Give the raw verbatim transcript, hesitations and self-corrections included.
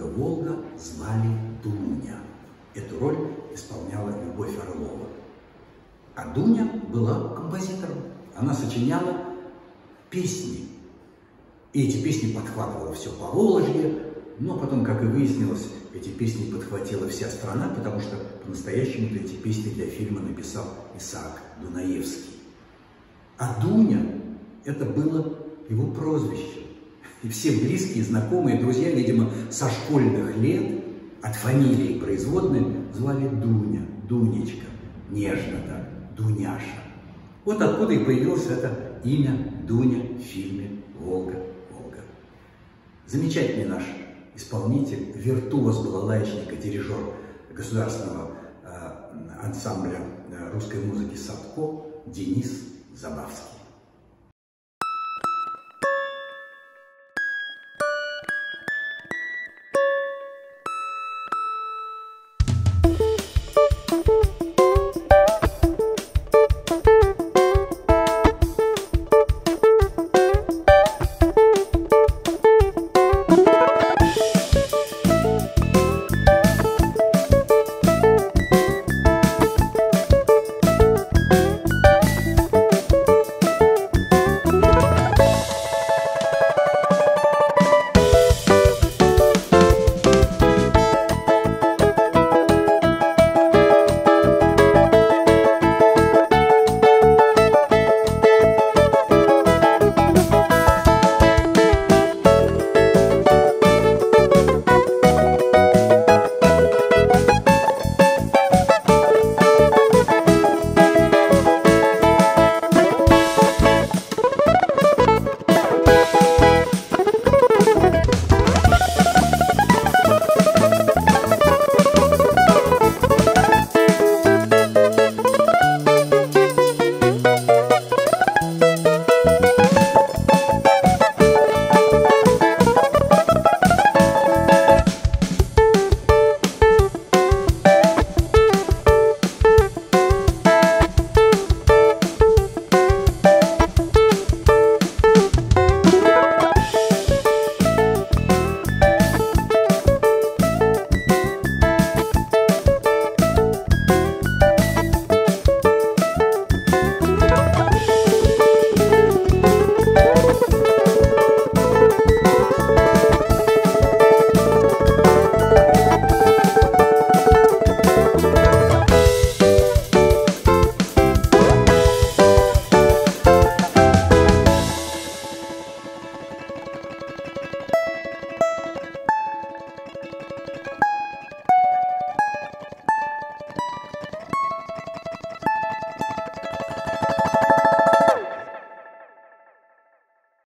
Волга звали Дуня. Эту роль исполняла Любовь Орлова. А Дуня была композитором. Она сочиняла песни. И эти песни подхватывала все Поволжье. Но потом, как и выяснилось, эти песни подхватила вся страна, потому что по-настоящему эти песни для фильма написал Исаака, Дунаевский. А Дуня – это было его прозвище. И все близкие, знакомые, друзья, видимо, со школьных лет, от фамилии производной, звали Дуня, Дунечка, нежно так, Дуняша. Вот откуда и появилось это имя Дуня в фильме «Волга, Волга». Замечательный наш исполнитель, виртуоз балалайчника, дирижер государственного э, ансамбля э, русской музыки Садко Денис Забавскии.